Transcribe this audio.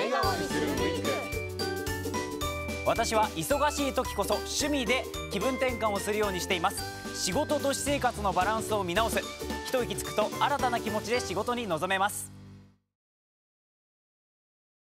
笑顔にするウィーク。 私は忙しい時こそ趣味で気分転換をするようにしています。仕事と私生活のバランスを見直す。一息つくと新たな気持ちで仕事に臨めます。